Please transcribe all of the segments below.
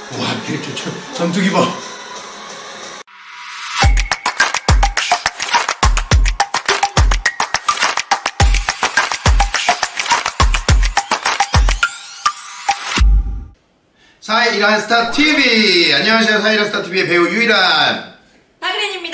와, 되게 전투기 봐. 사이란 스타 TV. 안녕하세요. 사이란 스타 TV의 배우 유일한 박예린입니다.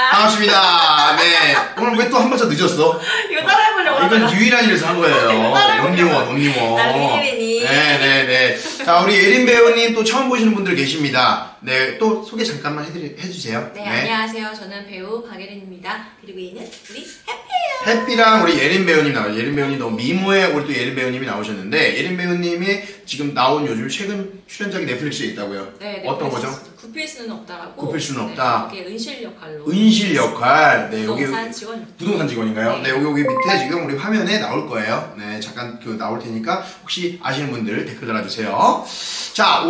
반갑습니다. 네. 오늘 왜 또 한 번째 늦었어? 이거 따라해보려고. 이건 유일한이라서 한 거예요. 언니원. 나는 예린이. 네네네. 자, 우리 예린 배우님 또 처음 보시는 분들 계십니다. 네, 또 소개 잠깐만 해주세요. 네, 안녕하세요. 저는 배우 박예린입니다. 그리고 얘는 우리 해피예요. 해피랑 우리 예린 배우님 나와요. 예린 배우님 너무 미모에 우리 또 예린 배우님이 나오셨는데, 예린 배우님이 지금 나온 요즘 최근 출연작이 넷플릭스에 있다고요? 네, 어떤 거죠? 굽힐 수는 없다라고. 굽힐 수는 없다. 네, 은실 역할로. 은실 역할. 네, 부동산 여기 직원. 부동산 직원인가요? 네. 네, 여기 밑에 지금 우리 화면에 나올 거예요. 네, 잠깐 나올 테니까 혹시 아시는 분들 댓글 달아주세요. 자,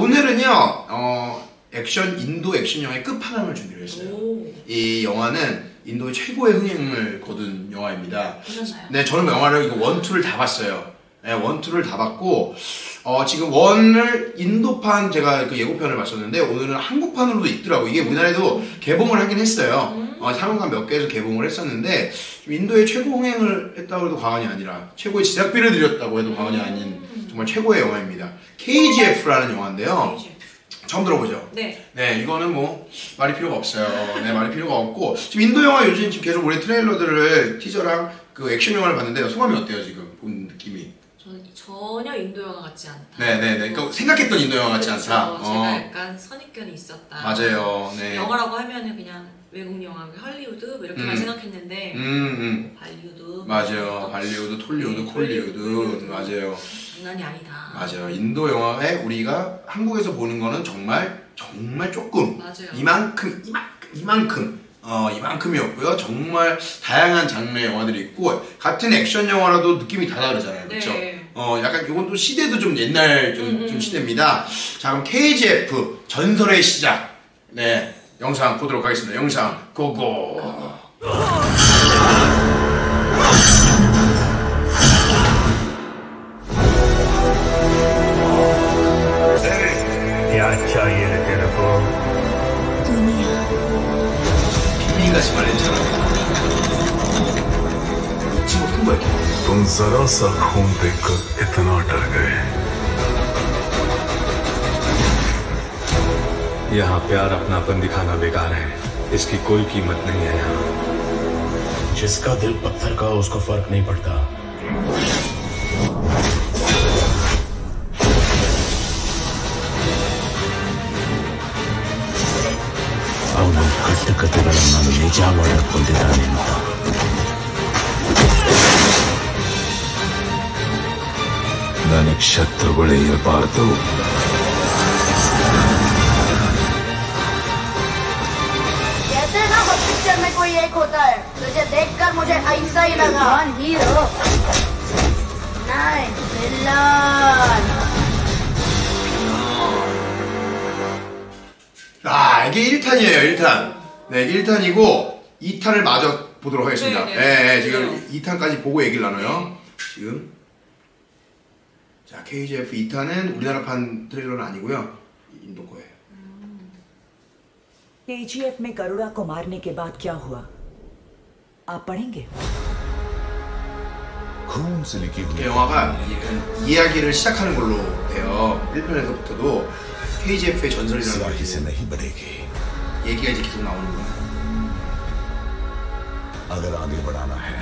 오늘은요, 인도 액션 영화의 끝판왕을 준비를 했어요. 이 영화는 인도의 최고의 흥행을 거둔 영화입니다. 보셨나요? 네, 저는 영화를 이거 1, 2를 다 봤어요. 네, 1, 2를 다 봤고, 지금 1을 인도판 제가 그 예고편을 봤었는데, 오늘은 한국판으로도 있더라고요. 이게 우리나라에도 개봉을 하긴 했어요. 상영관 몇 개에서 개봉을 했었는데, 인도의 최고 흥행을 했다고 해도 과언이 아니라, 최고의 제작비를 들였다고 해도 과언이 아닌, 정말 최고의 영화입니다. KGF라는 영화인데요. 처음 들어보죠? 네. 네, 이거는 뭐 말이 필요가 없어요. 네, 말이 필요가 없고, 지금 인도 영화 요즘 지금 계속 우리 트레일러들을 티저랑 그 액션 영화를 봤는데 소감이 어때요, 지금 본 느낌이? 저는 전혀 인도 영화 같지 않다. 네네네. 그러니까 생각했던 인도 영화 같지 그렇죠. 않다. 제가 약간 선입견이 있었다. 맞아요. 네. 영화라고 하면은 그냥 외국 영화, 할리우드 뭐 이렇게만 생각했는데. 발리우드. 맞아요. 발리우드, 톨리우드, 콜리우드. 맞아요. 장난이 아니다. 맞아요. 인도 영화에 우리가 한국에서 보는 거는 정말 조금. 맞아요. 이만큼이었고요. 정말 다양한 장르의 영화들이 있고, 같은 액션 영화라도 느낌이 다 다르잖아요. 그렇죠? 네. 약간 이건 또 시대도 좀 옛날 좀 시대입니다. 자, 그럼 KGF 전설의 시작. 네. 영상 보도록 하겠습니다. 영상 고고. क्या चाहिए रे तेरे को? 비밀같이 말했잖아. 친구 큰 거야. तुम जरा सा खून देखकर इतना डर गए। यहाँ प्यार अपनापन दिखाना बेकार है, इसकी कोई कीमत नहीं है यहाँ। जिसका दिल पत्थर का उसको फर्क नहीं पड़ता। ಅವನು ಕಟ್ಟುಕತೆಗಳನ್ನು ನಿಜ ಮಾಡಿಕೊಂಡಿದ್ದಾನೆ ಅಂತ ನನಗೆ ಶತ್ರುಗಳೇ ಇರಬಾರ್ದು. कहते हैं ना हर पिक्चर में कोई एक होता है, तुझे देखकर मुझे ऐसा ही लगा। हीरो नहीं विलन। 아, 이게 1탄이에요, 1탄. 네, 1탄이고, 2탄을 마저 보도록 하겠습니다. 네, 지금 2탄까지 보고 얘기를 나눠요. 지금. 자, KGF 2탄은 우리나라판 트레일러는 아니고요. 인도 거예요. KGF में गरुड़ा को मारने के बाद क्या हुआ? आप पढ़ेंगे? खून से लिखी हुई 영화가 이야기를 시작하는 걸로 돼요. 1편에서부터도 KGF의 전설이라는 स्याही से 거지. नहीं बढ़ेगी। 얘기가 이제 계속 나오는 거야. अगर आगे बढ़ाना है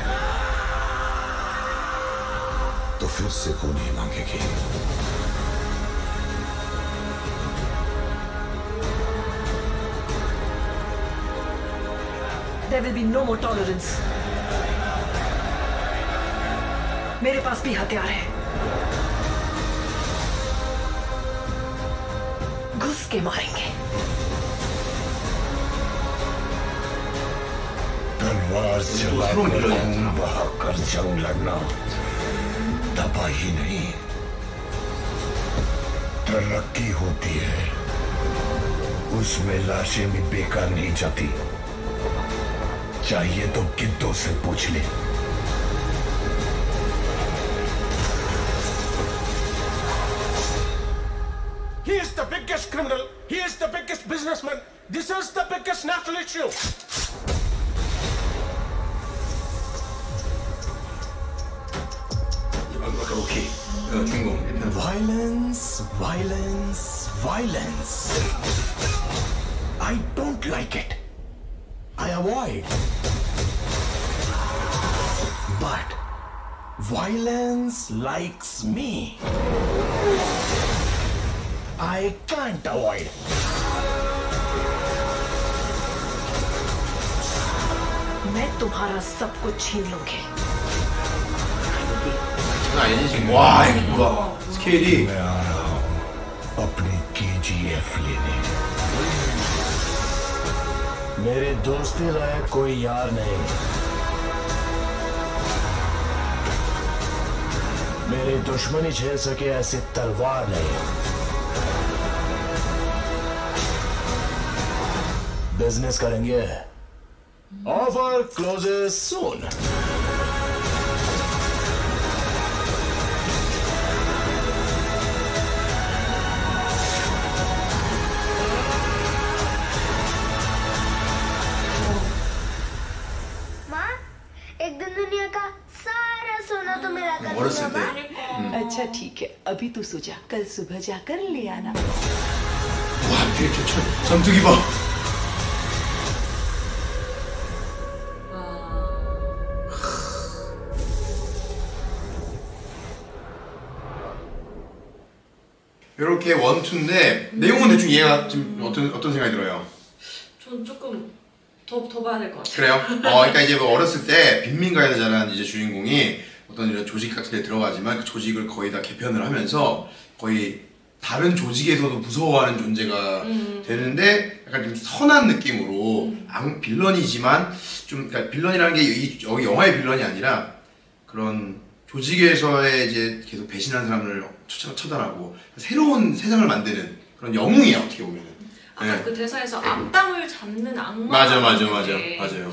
तो फिर से खून ही मांगेगी। There will be no more tolerance. मेरे पास भी हथियार है, घुस के मारेंगे। तलवार चलाकर खून बहाकर जंग लड़ना तबाही नहीं, तरक्की होती है। उसमें लाशें भी बेकार नहीं जाती। चाहिए तो गिद्धों से पूछ ले। He is the biggest criminal. He is the biggest businessman. This is the biggest national issue. 오케이. 주인공. Violence, violence, violence. I don't like it. I avoid. But violence likes me. I can't avoid. मैं तुम्हारा सब कुछ छीन लूंगी। 장난 아니지 지금. 와 이거 뭐야 스케일이. मैं आ रहा हूं अपनी KGF लेने। मेरे दोस्ती लायक कोई यार नहीं। मेरे दुश्मनी झेल सके ऐसी तलवार नहीं। बिजनेस करेंगे। Offer closes soon. माँ, एक दिन दुनिया का सारा सोना तो मेरा कर 어렸을 때. अच्छा ठीक है, अभी तू सो जा, कल सुबह जाकर ले आना। 와 되게 전투기 봐. 이렇게 원투인데 내용은 대충 이해가 지금 어떤 생각이 들어요? 전 조금 더 봐야 될 것 같아요. 그래요? 그러니까 이제 뭐 어렸을 때 빈민가에 자란 이제 주인공이 어떤 이런 조직 같은 데 들어가지만 그 조직을 거의 다 개편을 하면서 거의 다른 조직에서도 무서워하는 존재가 되는데 약간 좀 선한 느낌으로 빌런이지만 좀 그러니까 빌런이라는 게 여기 영화의 빌런이 아니라 그런 조직에서의 이제 계속 배신한 사람을 처단하고 새로운 세상을 만드는 그런 영웅이야 어떻게 보면은. 아까 네. 그 대사에서 악당을 잡는 악마. 맞아요.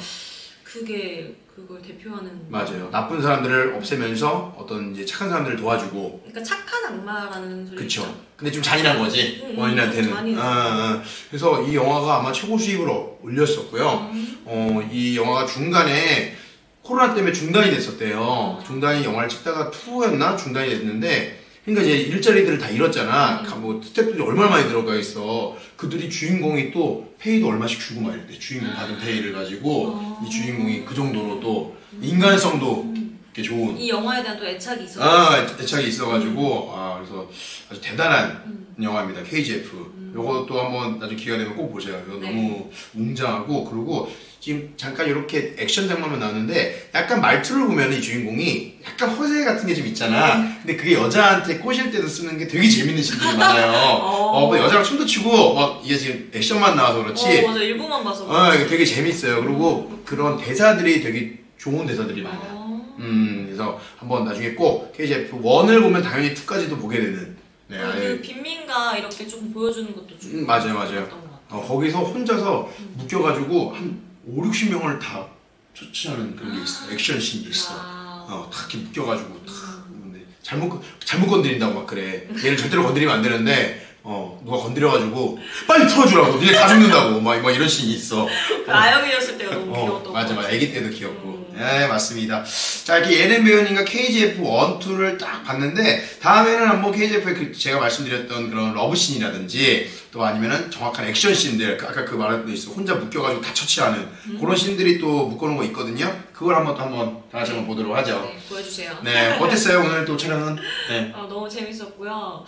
그걸 대표하는. 맞아요. 나쁜 사람들을 없애면서 어떤 이제 착한 사람들을 도와주고. 그러니까 착한 악마라는 소리죠. 그쵸. 근데 좀 잔인한 거지 원인한테는. 잔인해. 그래서 이 영화가 아마 최고 수입을 올렸었고요. 이 영화가 중간에 코로나 때문에 중단이 됐었대요. 중단이 영화를 찍다가 2였나 중단이 됐는데. 그러니까 이제 일자리들을 다 잃었잖아. 뭐 스태프들이 얼마나 많이 들어가 있어. 그들이 주인공이 또 페이도 얼마씩 주고 막 이랬대. 주인공 받은 페이를 가지고 이 주인공이 그 정도로 또 인간성도 이렇게 좋은. 이 영화에 대한 또 애착이 있어. 애착이 있어가지고 그래서 아주 대단한 영화입니다. KGF. 요것도 한번 나중에 기회가 되면 꼭 보세요. 이거 네. 너무 웅장하고 그리고 지금 잠깐 이렇게 액션 장면만 나오는데 약간 말투를 보면 이 주인공이 약간 허세 같은 게 좀 있잖아. 근데 그게 여자한테 꼬실 때도 쓰는 게 되게 재밌는 씬들이 많아요. 뭐 여자랑 춤도 추고 막 이게 지금 액션만 나와서 그렇지. 맞아 일부만 봐서. 이게 되게 재밌어요. 그리고 그런 대사들이 되게 좋은 대사들이 많아요. 그래서 한번 나중에 꼭 KGF 1을 보면 당연히 2까지도 보게 되는. 네, 그 빈민가 이렇게 조금 보여주는 것도 좀. 맞아요. 거기서 혼자서 묶여가지고 한 5, 60명을 다 처치하는 그런 게 있어. 액션 씬이 있어. 다 이렇게 묶여가지고 근데 잘못 건드린다고 막 그래. 얘를 절대로 건드리면 안 되는데 누가 건드려가지고 빨리 풀어주라고. 니네 다 죽는다고 막 이런 씬이 있어. 그 아역이었을 때가 너무 귀여웠던 맞아. 아기 때도 귀엽고. 네, 맞습니다. 자, 이렇게 예능 배우님과 KGF 1, 2를 딱 봤는데 다음에는 한번 KGF의 제가 말씀드렸던 그런 러브씬이라든지 또 아니면은 정확한 액션 씬들 아까 그 말했던 있어 혼자 묶여가지고 다 처치하는 그런 씬들이 또 묶어놓은 거 있거든요. 그걸 한번 다 같이 한번 보도록 하죠. 네, 보여주세요. 네, 어땠어요 오늘 또 촬영은? 네. 너무 재밌었고요.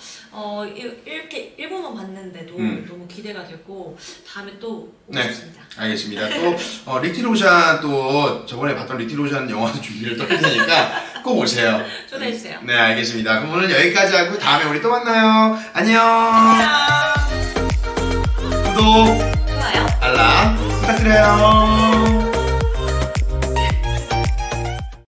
이렇게 1부만 봤는데도 너무 기대가 되고 다음에 또 오겠습니다. 네, 알겠습니다. 또 리티로션 또 저번에 봤던 리티로션 영화도 준비를 또 할 테니까 꼭 오세요. 초대해주세요. 네, 알겠습니다. 그럼 오늘 여기까지 하고 다음에 우리 또 만나요. 안녕. 구독, 좋아요. 알람 부탁드려요.